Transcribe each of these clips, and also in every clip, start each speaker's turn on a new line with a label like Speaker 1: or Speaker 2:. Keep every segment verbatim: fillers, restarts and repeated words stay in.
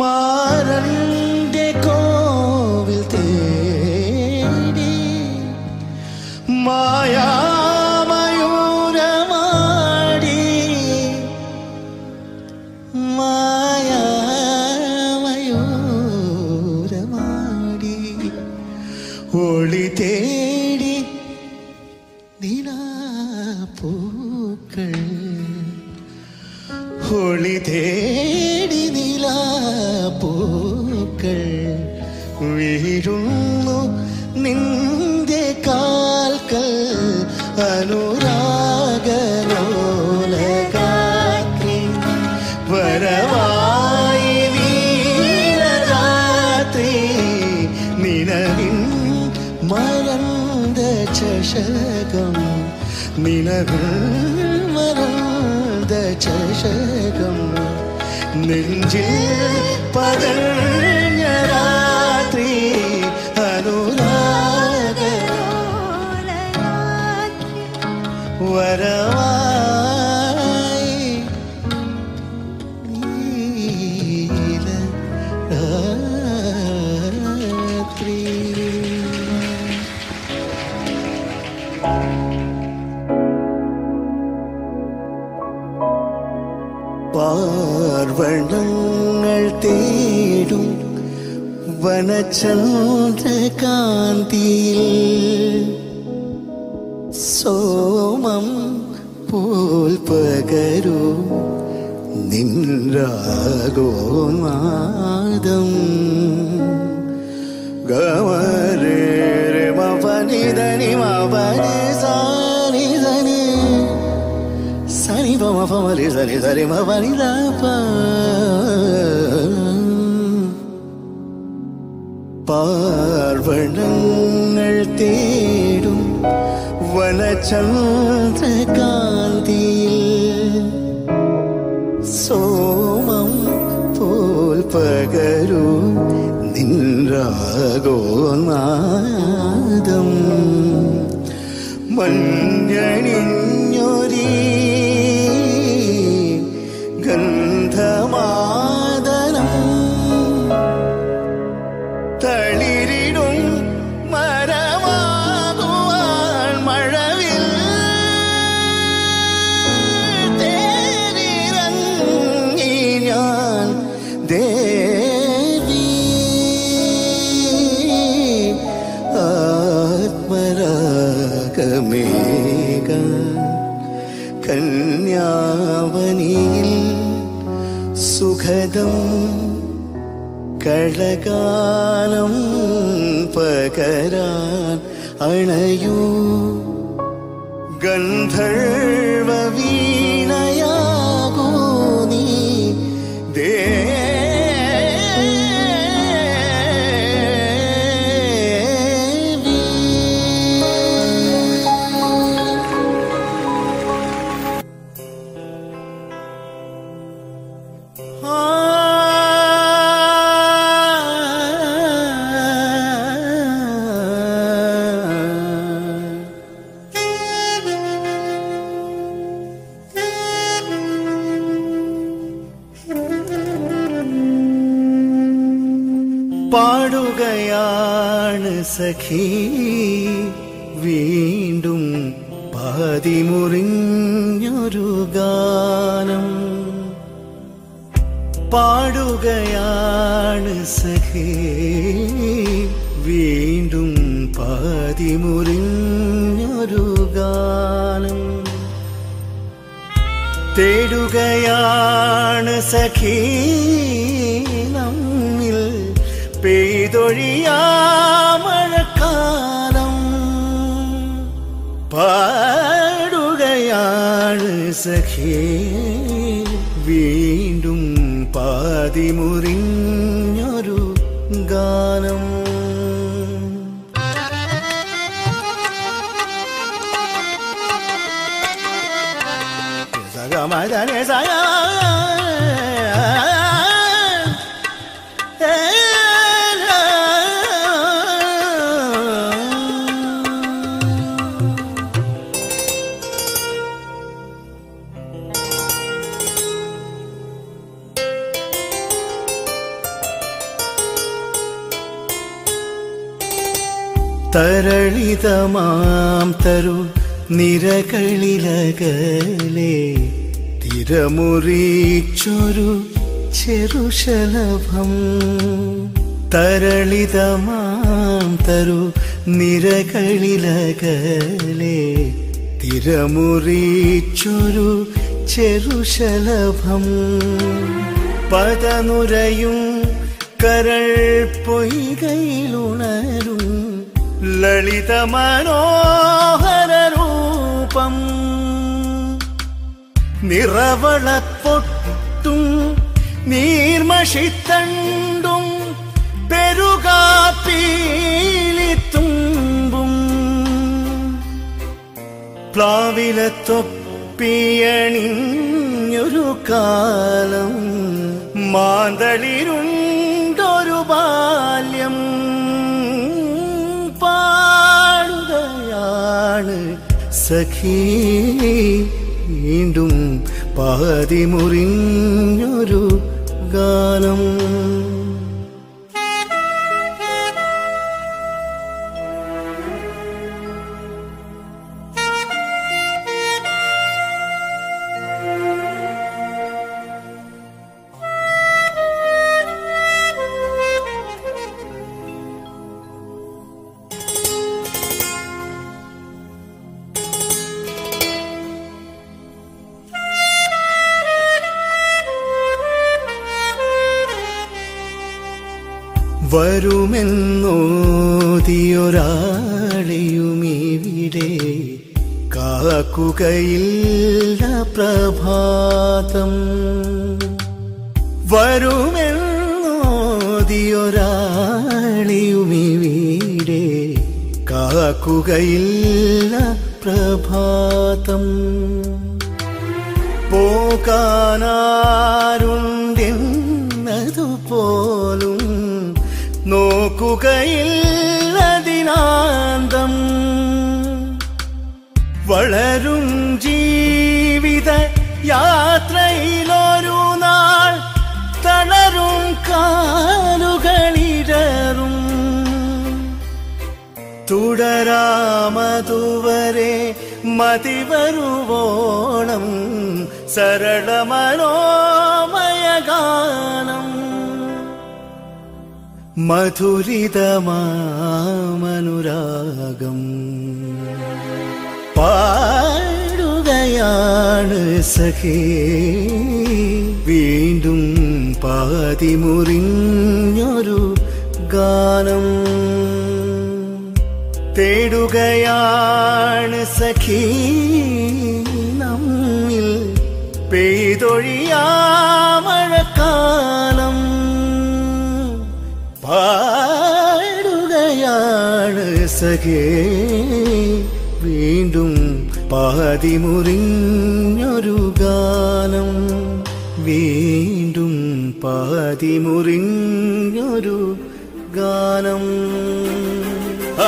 Speaker 1: മാരന്റെ കോവിൽ തേടി മായാമയൂരമാടി മായാമയൂരമാടി ഒളി തേടി നിലാപ്പൂക്കൾ ഒളി തേടി നിലാപ്പൂക്കൾ വീഴുന്നു നിന്റെ കാൽക്കൽ അനുരാഗലോലഗാത്രി വരവായി നീലരാത്രി നിലവിൻ മറந்த ചഷകം നിലവിൽ മറந்த ചഷകം നെഞ്ചിൽ പടർന്ന രാത്രി അനുരാഗലോലഗാത്രി വരവായി നീലരാത്രി. പാർവണങ്ങൾ തേടും വനചന്ദ്രകാന്തിയിൽ സോമം പോൽ പകരൂ നിൻരാഗോനാദം ഗമരേ മപനിധനി മപനി സാനി ധനി സനി പമ പമരി സനി സരി മപനി ദപ. പാർവണങ്ങൾ തേടും വനചന്ദ്രകാന്തിയിൽ സോമം പോൽ പകരൂ നിൻരാഗോനാദം മഞ്ഞണിഞ്ഞൊരീ ഗന്ധമാദനം തളിരിടും മരമാകുവാൻ മഴവിൽ തേരിറങ്ങി ഞാൻ ദേവി ആത്മരാഗമേക കന്യാവനിയിൽ സുഖദം കളകാലം പകരാൻ അണയൂ ഗന്ധർവ വീണയാകൂ നീ ദേവി. പാടുകയാണ് സഖി വീണ്ടും പാതിമുറിഞ്ഞൊരു ഗാനം. പാടുകയാണ് സഖി വീണ്ടും പാതിമുറിഞ്ഞൊരു ഗാനം. തേടുകയാണ് സഖി നമ്മിൽ പെയ്തൊഴിയാ മഴക്കാലം. പാടുകയാണ് സഖി വീണ്ടും പാതിമുറിഞ്ഞൊരു ഗാനം. സഗമദനെ സയ തരളിതമാം തരു നിരകളിലകലെ തിരമുറിച്ചൊരു ചെറുശലഭം. തരളിതമാം തരു നിരകളിലകലെ തിരമുറിച്ചൊരു ചെറുശലഭം. പദനുരയും കരൾ പൊയ്കയിലുണരും ലളിത മനോഹര രൂപം. നിറവളപ്പൊട്ടും നീർമഷിത്തണ്ടും പെരുകാപ്പീലിത്തുമ്പും പ്ലാവിലത്തൊപ്പിയണിഞ്ഞൊരു കാലം മാന്തളിരുണ്ടൊരു ബാല്യം. പാടുകയാണ് സഖീ വീണ്ടും പാതിമുറിഞ്ഞൊരു ഗാനം. വരുമെന്നോതിയൊരാളെയുമിവിടെ കാക്കുകയില്ല പ്രഭാതം. വരുമെന്നോതിയൊരാളെയുമിവിടെ കാക്കുകയില്ല പ്രഭാതം. പോകാനാരുണ്ടെന്നതുപോലും നോക്കുകയില്ലതിനാന്തം. വളരും ജീവിത യാത്രയിലൊരു നാൾ തളരും കാലുകളിടറും. തുടരാമതുവരെ മതിവരുവോളം സരളമനോമയ ഗാനം. മധുരിതമാമനുരാഗം പാടുകയാണ് സഖേ വീണ്ടും പാതിമുറിഞ്ഞൊരു ഗാനം. തേടുകയാണ് സഖീ നമ്മിൽ പെയ്തൊഴിയാ മഴക്കാലം. പാടുകയാണ് സഖേ വീണ്ടും പാതിമുറിഞ്ഞൊരു ഗാനം. വീണ്ടും പാതിമുറിഞ്ഞൊരു ഗാനം. ആ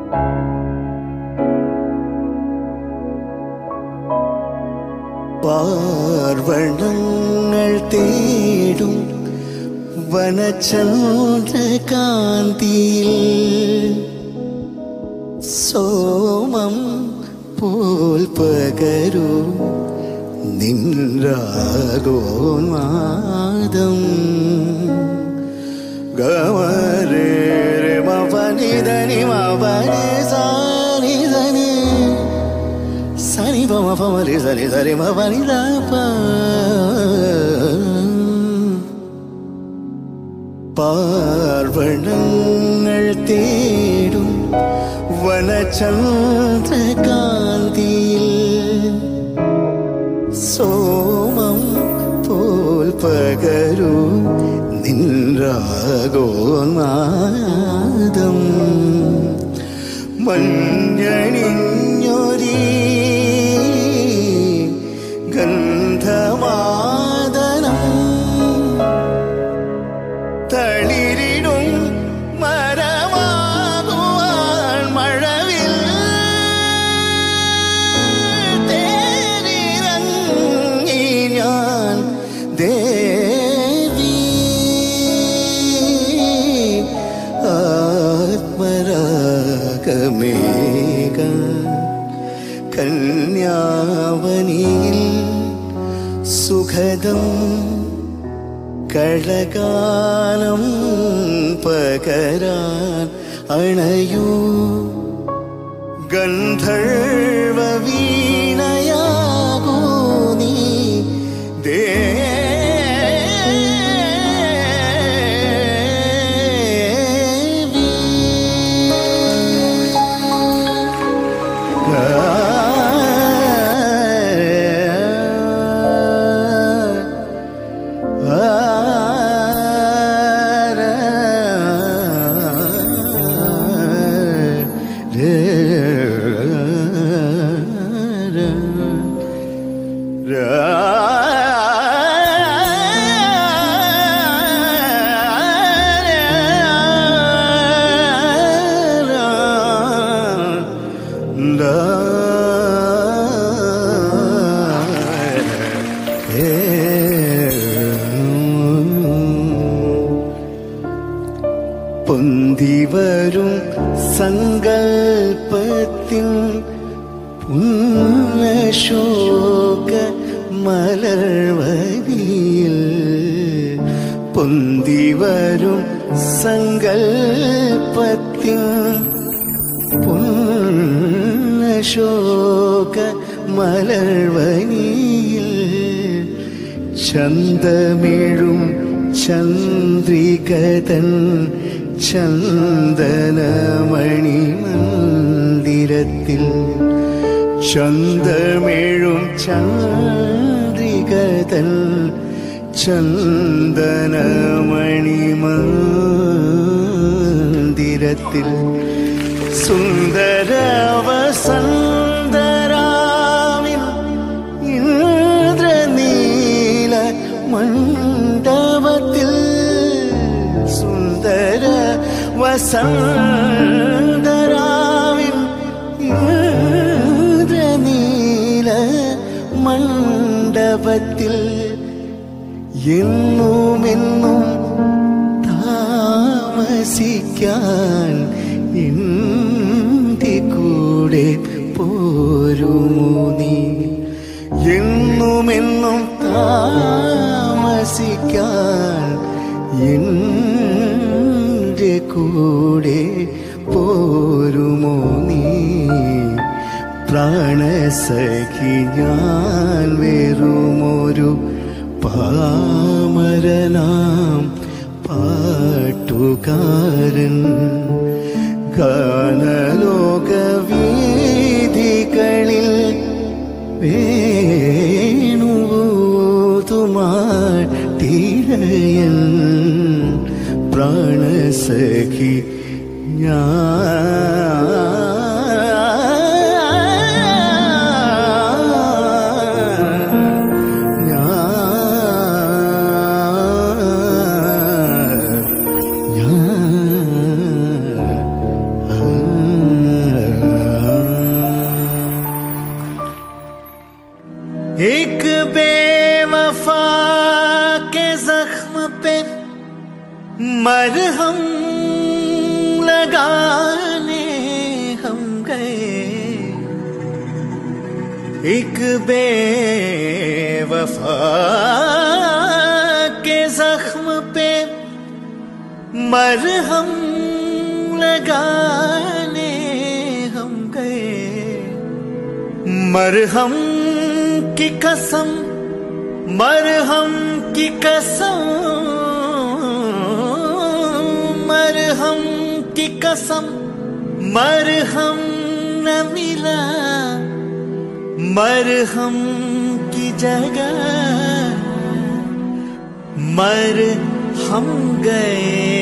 Speaker 1: പാർവണങ്ങൾ തേടും വനചന്ദ്രകാന്തിയിൽ സോമം പോൽ പകരൂ നിൻരാഗോന്മാദം ഗമരേ മപനിധനി മപനി സാനി ധനി സനി പമ പമരി സനി സരി മപനി ദപ പാർവണങ്ങൾ തേടും വനചന്ദ്രകാന്തിയിൽ സോമം പോൽ പകരൂ നിൻരാഗോന്മാദം മഞ്ഞണിഞ്ഞൊരീ ഗന്ധമാദനം തളിരിടും മരമാകുവാൻ മഴവിൽ തേരിറങ്ങി ഞാൻ ദേവി ആത്മരാഗമേക കന്യാവനിയിൽ സുഖദം കളകാലം പകരാൻ അണയൂ ഗന്ധർവ വീണയാകൂ നീ ദേവി പൊന്തിവരും സങ്കൽപ്പത്തിൻ പുണ്യശോക മലർവരിയിൽ പൊന്തിവരും സങ്കൽപ്പത്തിൻ പുണ്യശോക മലർവരിയിൽ ചന്തമിഴും ചന്ദ്രികതൻ ചന്ദനമണി മന്ദിരത്തിൽ ചന്തമിഴും ചന്ദ്രികതൻ ചന്ദനമണി മന്ദിരത്തിൽ സുന്ദര വസന്തരാവിൽ ഇന്ദ്രനീല മണ്ഡപത്തിൽ സുന്ദര വസന്തരാവിൽ ഇന്ദ്രനീല മണ്ഡപത്തിൽ എന്നുമെന്നും താമസിക്കാൻ എന്റെ കൂടെ പോരുമോ നീ എന്നുമെന്നും താമസിക്കാൻ എന്റെ കൂടെ പോരുമോ നീ പ്രാണസഖി ഞാൻ വെറുമൊരു പാമരനാം പാട്ടുകാരൻ ഗാനലോകവീഥികളിൽ വേണുതുമാട്ടിരയൻ പ്രാണസഖി ഞാൻ मरहम लगाने हम गए एक बेवफा के जख्म पे, मरहम लगाने हम गए। मरहम की कसम, मरहम की कसम, मरहम की कसम, मरहम न मिला, मरहम की जगह मर हम गए।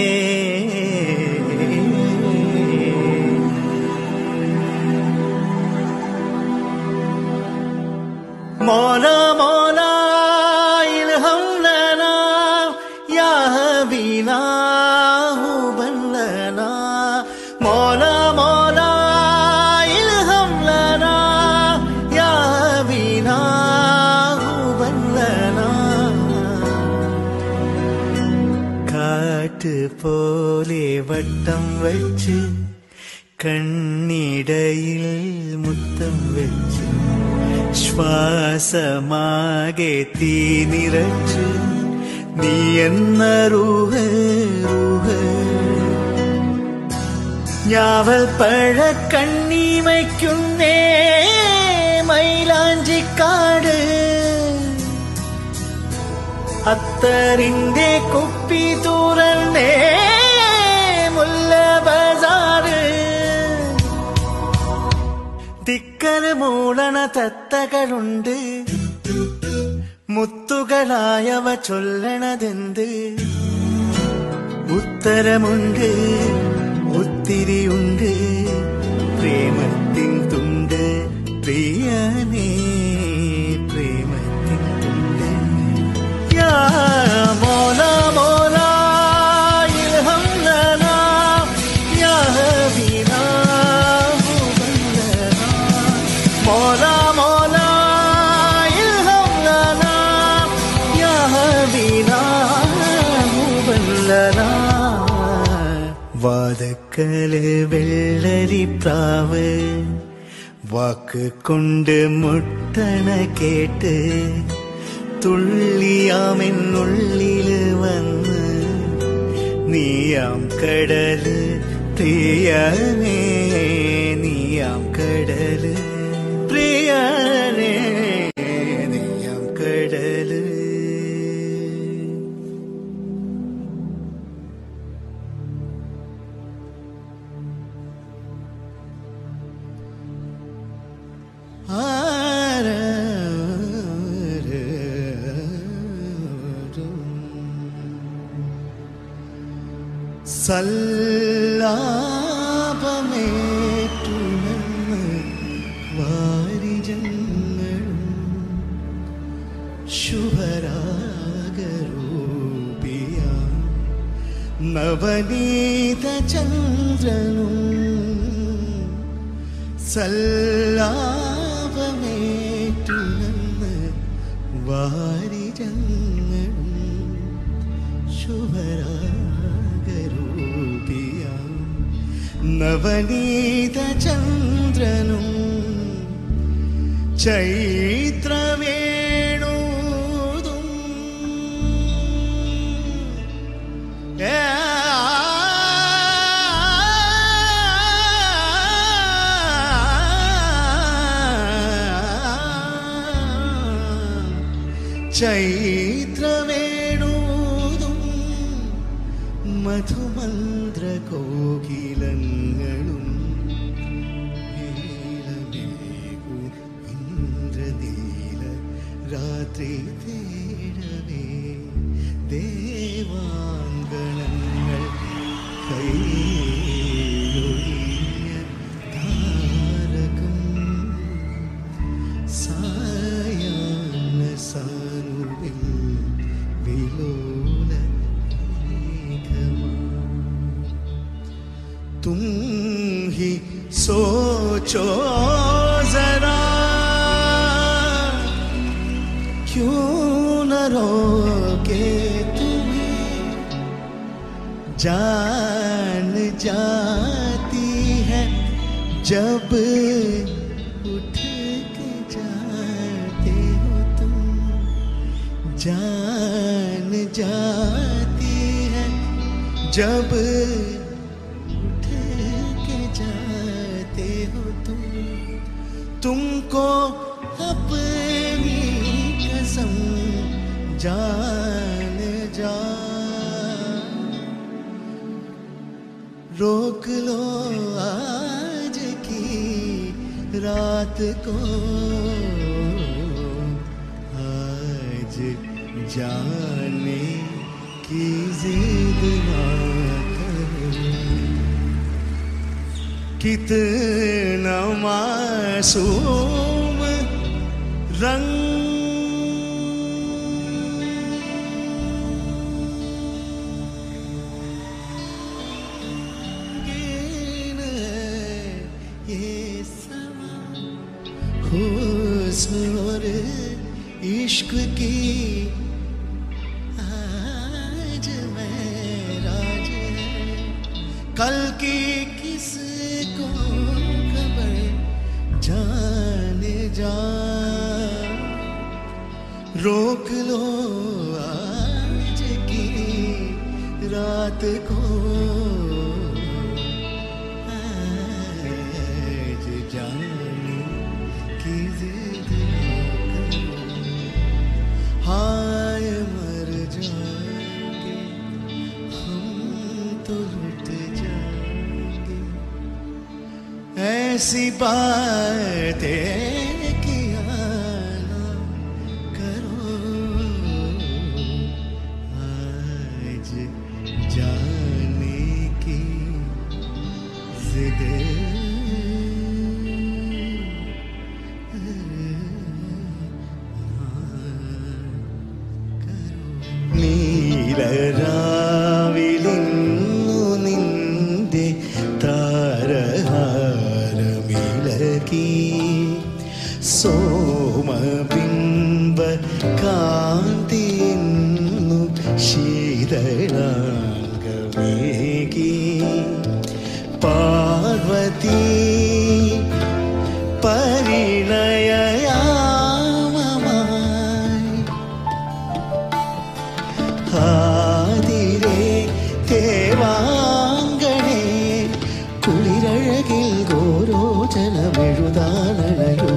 Speaker 1: मौला मौला इल्हम लना या हबीना हुबन लना, मौला मौला इल्हम लना या हबीना हुबन लना। കാട്ട് പോലെ വട്ടം വച്ച് കണ്ണിടയിൽ മുത്തം വെച്ച് ശ്വാസമാകെ തീ നിറച്ച് നീ എന്ന റൂഹ് റൂഹ് ഞാവൽ പഴ കണ്ണീമയ്ക്കുന്നേ മൈലാഞ്ചിക്കാട് അത്തറിന്റെ കുപ്പി തുറന്നേ മുല്ല ബസാറ് തിക്കര് മൂളണ തത്തകളുണ്ട് മുത്തുകളായവ ചൊല്ലണതെന്ത് ഉത്തരമുണ്ട് ഒത്തിരിയുണ്ട് പ്രേമത്തിൻ തുണ്ട് പ്രിയനേ പ്രേമത്തിൻ തുണ്ട് യാ മോല മോല ഇൽഹം ലനാ യാ ഹബീബാ മോല മോല ഇൽഹം ലനാ യാ ഹബീബാ ഹുബൻ ലനാ. വാദക്കല് വെള്ളരിപ്രാവ് വാക്ക് കൊണ്ട് മുട്ടണ കേട്ട് തുള്ളിയാമെന്നുള്ളില് വന്ന് നീയാം കടല് പ്രിയനേ നീയാം കടല് പ്രിയനേ നീയാം കടല്. സല്ലാപമേറ്റുമെന്ന് വാരിജങ്ങളും ശുഭരാഗരൂപിയ നവനീത ചന്ദ്രനും സല്ലാപമേറ്റുമെന്ന് വാരിജങ്ങളും ശുഭരാഗരൂപിയ നവനീത ചന്ദ്രനും ചൈത്രവേണൂതും ചൈത്രവേണൂതും മധുമന്ത്രകോകിലങ്ങളും നീലമേഘു ഇന്ദ്രനീല രാത്രി തേടവേ ദേവാങ്കണങ്ങൾ കൈയൊഴിഞ്ഞ താരകം സായാഹ്ന സാനുവിൽ വിലോല तुम ही सोचो जरा क्यों न रोके तुम्हें जान जाती है जब उठ के जाते हो तुम, जान जाती है जब उठ के जाते हो तुम, तुमको अपनी कसम जान जा, रोक लो आज की रात को, आज जाने की जिद ना करो, कितना मासूम रंग हुस्न और इश्क की आज महराज है, कल की किसको खबर जाने जा, रोक लो आज की रात को, आज जाने की जिद ना करो, हाय मर जाएंगे हम तो लुट जाएंगे, ऐसी बातें किया ना करो, आज जाने की जिद നീലരാവിലിന്നു നിന്റെ താരഹാരമിളകി, സോമബിംബ കാന്തിന്നു ശീതളാംഗമേകി, പാർവതി പരിണയയാമമായി ആതിരേ തേവാങ്കണേ, കുളിരഴകിൽ ഗോരോചനമെഴുതാനണയോ,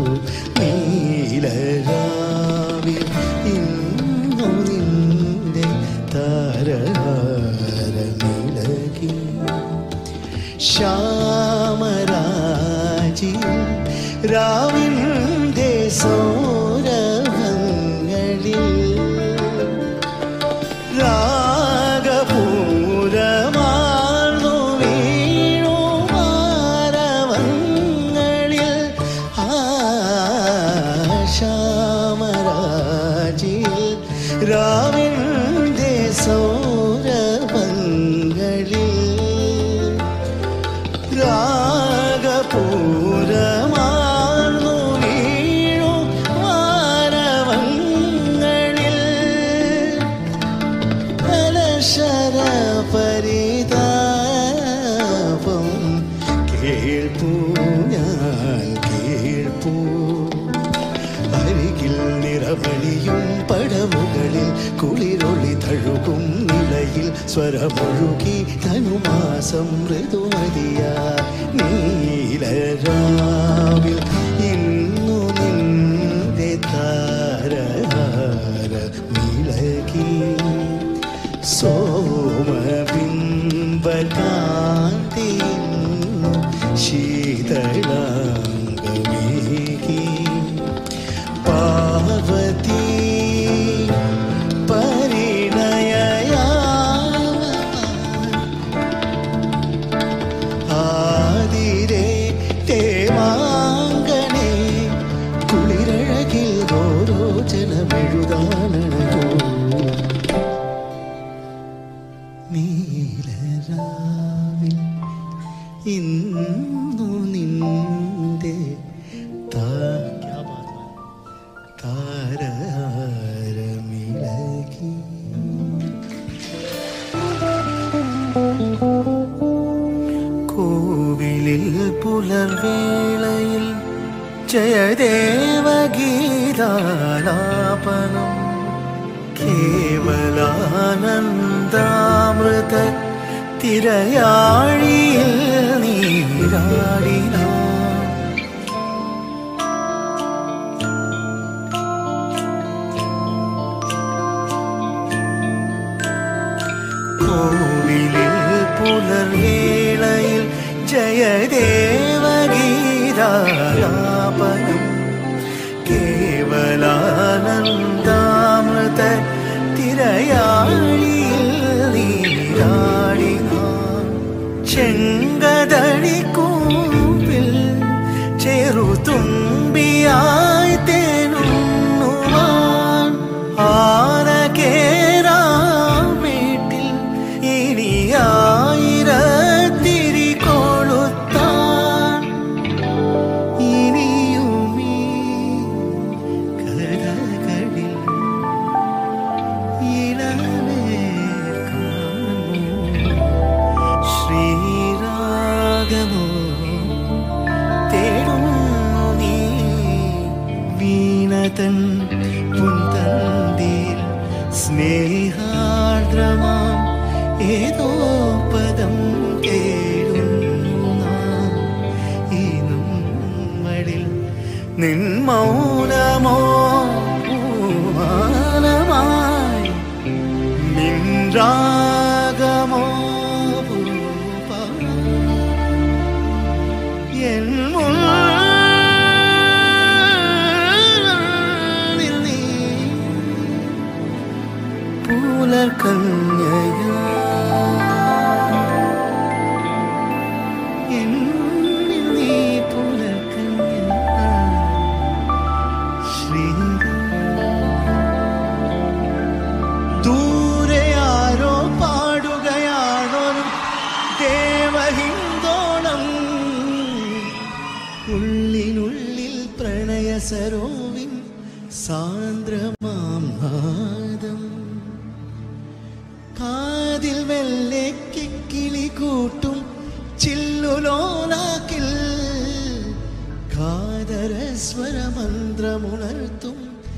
Speaker 1: നീലരാവിൽ ഇന്നു നിന്റെ താരഹാരമിളകി, ശ്യാമരാജി രാവിന്റെ സൗരഭങ്ങളിൽ രാഗപൂരമാർന്നു വീണു മാരവങ്ങളിൽ, ശ്യാമരാജിൽ രാവിന്റെ സൗരഭങ്ങളിൽ, രാഗപൂരമാർന്നു വീണു മാരവങ്ങളിൽ, ശരപരിതാപം കേൾപ്പൂ ഞാൻ കേൾപ്പൂ, അരികിൽ നിറവഴിയും പടവുകളിൽ കുളിരൊളി തഴുകും നിലയിൽ സ്വരമൊഴുകി ധനുമാസം മൃദുമതിയ, നീലരാവിൽ ഇന്നു നിന്റെ താരഹാരമിളകി, സോമബിംബകാന്തിന്നു ശീതളാംഗമേകി, പാർവതി പരിണയയാമമായി ആതിരേ തേ കോവിലിൽ പുലർവേളയിൽ ജയദേവഗീതാലാപനം കേവലാനന്ദാമൃത തിരയാഴിയിൽ നീരാടിന കോവിലിൽ പുലർവേളയിൽ ജയദേവഗീതാലാപനം കേവലാനന്ദാമൃത തിരയാഴിയിൽ നീരാടിന ചെങ്കതടിക്കൂപ്പിൽ ചെറുതുമ്പിയായി തേനുണ്ണുവാൻ ആനകേറാം വീട്ടിൽ ഇനിയായിരത്തിരി കൊളുത്താൻ ഇനിയുമീ കഥകളിൽ ഇളവേ കാണൂ ശ്രീരാഗമോ തേടുന്നു നീ വീണതൻ പുൻതന്തിൽ സ്നേഹാർദ്രമാം ഏതോ പദം കേടുന്നു നാം ഈ നമ്മളിൽ നിൻ മൗനമോ പൂമാനമായി നിൻ രാഗമോ എൻ മുന്നിൽ നീ പുലർകന്യയാ എന്നിൽ നീ പുലർകന്യയാ ദൂരെ ആരോ പാടുകയാണോ ദേവഹിന്ദോണം ഉള്ളിനുള്ളിൽ പ്രണയ സരോവിൻ സാന്ദ്രമാം നാദം കാതിൽ വെല്ലെ കിക്കിളി കൂട്ടും ചില്ലുലോലാക്കിൽ കാതരസ്വരമന്ത്രമുണർത്തും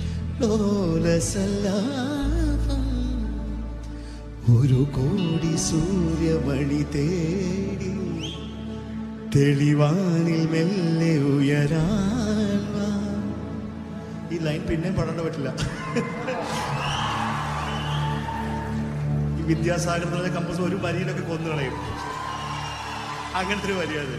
Speaker 1: ലോലസല്ലാപം ഒരു കോടി സൂര്യമണി തേടി തെളിവാനിൽ മെല്ലെ ഉയരാൻ വാ. ഈ ലൈൻ പിന്നെ പാടാൻ പറ്റില്ല. ഈ വിദ്യാസാഗർ കമ്പോസ് ഒരു വരിയിലൊക്കെ കൊന്നു കളയും. അങ്ങനത്തെ ഒരു വരിയത്.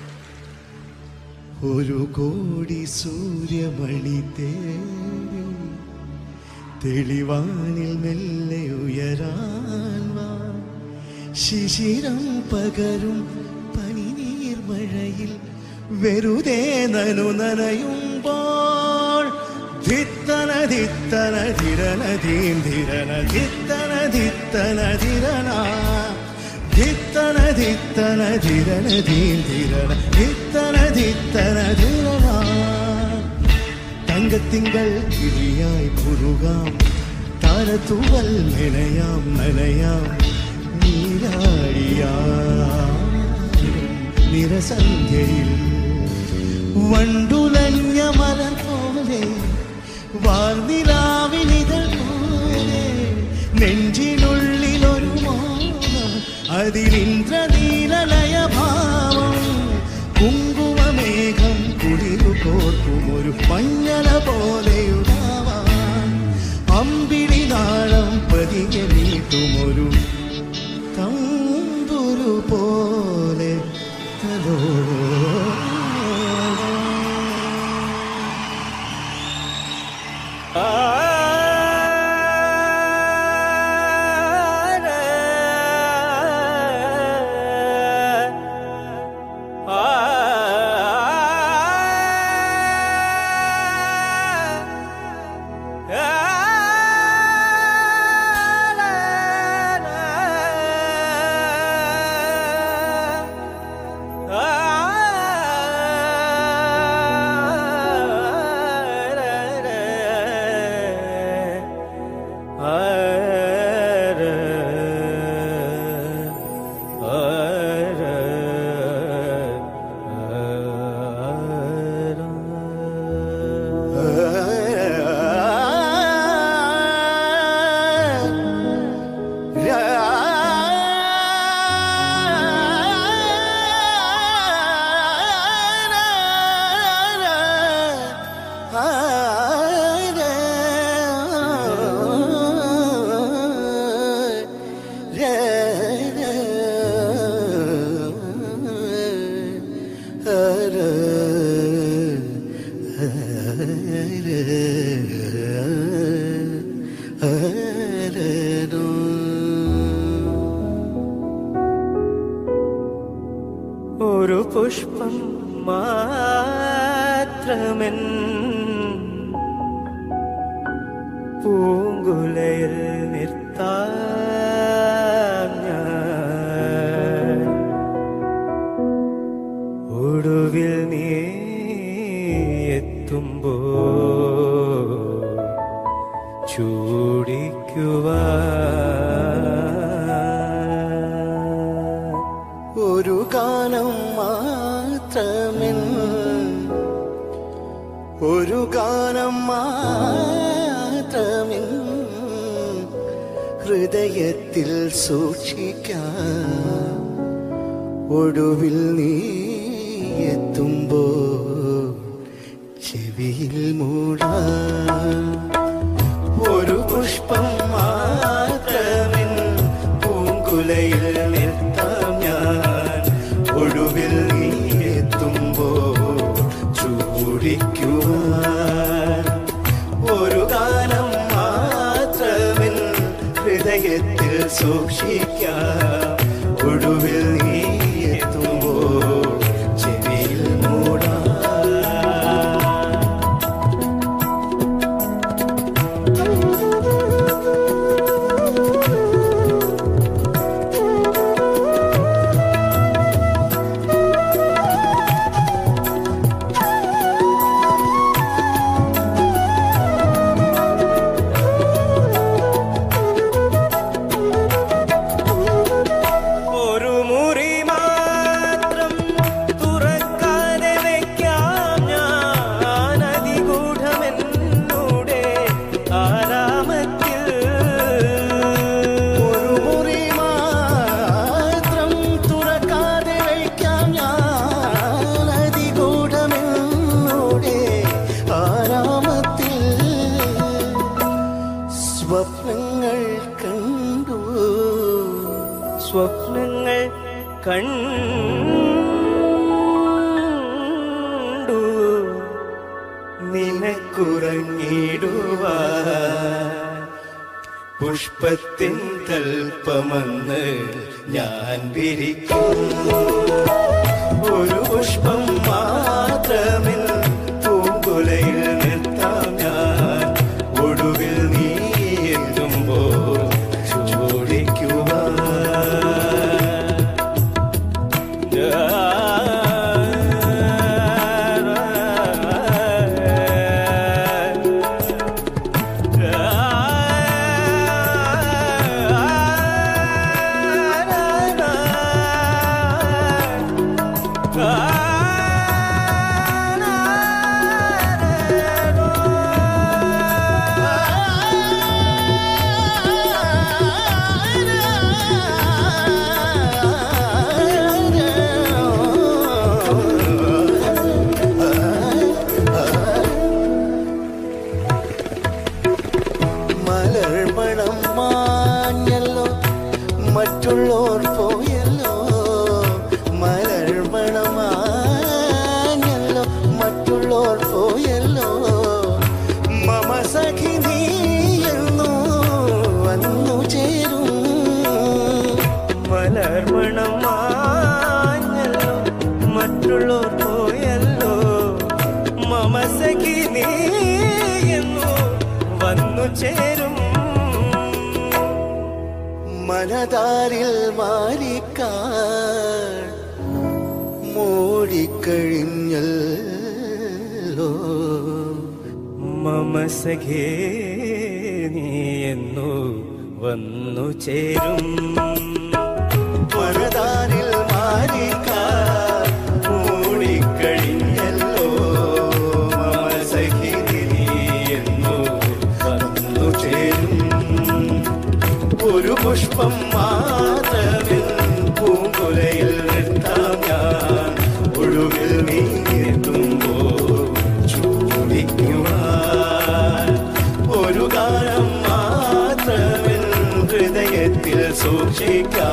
Speaker 1: ഒരു കോടി സൂര്യമണി തേടി തെളിവാനിൽ മെല്ലെ ഉയരാൻ വാ. ശിശിരം പകരും പനിനീർമഴയിൽ വെറുതെ നനു നനയുമ്പോൾ ധിത്തന ധിത്തന ധിരന ധീം ധിരന ധിത്തന ധിത്തന ധിരന ധിത്തന ധിത്തന ധിരന ധീം ധിരന ധിത്തന ധിത്തന ധിരന തങ്കത്തിങ്കൾ കിളിയായി കുറുകാം താരത്തൂവൽ മെനയാം നനയാം നീരാടിയാം നിറസന്ധ്യയിൽ വണ്ടുലഞ്ഞ മലർ പോലെ വാർനിലാവിനിതൾ പോലെ നെഞ്ചിനുള്ളിലൊരു മോഹം അതിലിന്ദ്രനീലലയ ഭാവം കുങ്കുമമേഘം കുളിരു കോർക്കുമൊരു മഞ്ഞല പോലെയുണ്ടാവാൻ അമ്പിളി നാളം പതിയെ നീട്ടുമൊരു തമ്പുരു പോലെ തലോ
Speaker 2: Ah ഒരു പുഷ്പം മാത്രമെൻ പൂങ്കുലയിൽ നിർത്താം ഞാൻ. ഒടുവിൽ നീ എത്തുമ്പോ ചൂടിക്കുവാൻ
Speaker 1: ഒരു ഗാനം മാത്രമെൻ ഒരു ഗാനം മാത്രമെൻ ഹൃദയത്തിൽ സൂക്ഷിക്കാം. ഒടുവിൽ നീ എത്തുമ്പോ ചെവിയിൽ മൂടാം. ഒരു പുഷ്പം മാത്രമെൻ പൂങ്കുലയിൽ നിർത്താം ഞാൻ. ഒടുവിൽ നീ എത്തുമ്പോ ചൂടിക്കുവാൻ ഒരു ഗാനം മാത്രമെൻ ഹൃദയത്തിൽ സൂക്ഷിക്കാം. ഒടുവിൽ നീ എത്തുമ്പോ ചെവിയിൽ മൂടാം. സ്വപ്നങ്ങൾ കണ്ടു
Speaker 2: സ്വപ്നങ്ങൾ കണ്ടു നിനക്കുറങ്ങിടുവാൻ. പുഷ്പത്തിൻ തൽപ്പമെന്ന് ഞാൻ വിരിക്കും. ഒരു പുഷ്പം മാത്രമെൻ പൂങ്കുലയിൽ നിർത്താം ഞാൻ. ഒടുവിൽ നീ എത്തുമ്പോ ചൂടിക്കുവാൻ
Speaker 1: മലർമണം മാഞ്ഞല്ലോ മറ്റുള്ളോർ പോയല്ലോ. മലർമണം മാഞ്ഞല്ലോ മറ്റുള്ളോർ പോയല്ലോ. മമ സഖി നീയെന്നു വന്നു ചേരും.
Speaker 2: മലർമണം മാഞ്ഞല്ലോ മറ്റുള്ളോർ പോയല്ലോ. മമ സഖി നീ എന്നു വന്നു ചേരും.
Speaker 1: മനതാരിൽ മാറിക്കാൻ മൂടിക്കഴിഞ്ഞല്ലോ.
Speaker 2: മമ സഖേ നീ എന്നു വന്നു ചേരും.
Speaker 1: മനതാരിൽ മാറിക്കാൻ മൂടിക്കഴിഞ്ഞല്ലോ. മമ സഖി നീ എന്നു വന്നു ചേരും. ഒരു പുഷ്പം മാത്രമെൻ പൂങ്കുലയിൽ നിർത്താം ഞാൻ. ഒടുവിൽ നീ എത്തുമ്പോ ചൂടിക്കുവാൻ ഒരു ഗാനം മാത്രമെൻ ഹൃദയത്തിൽ സൂക്ഷിക്കാം.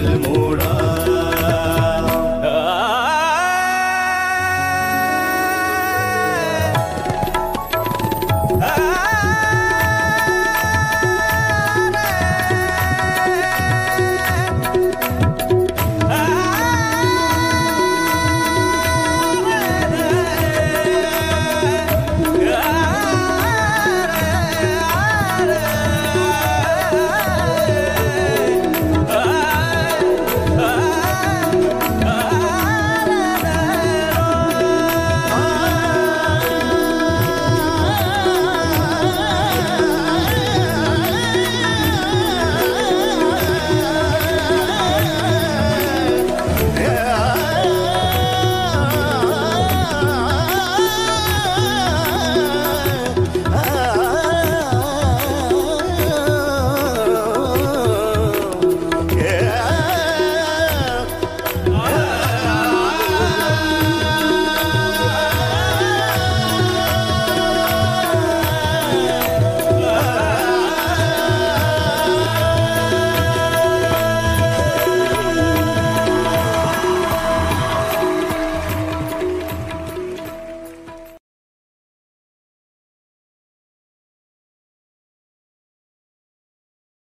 Speaker 2: മൂടും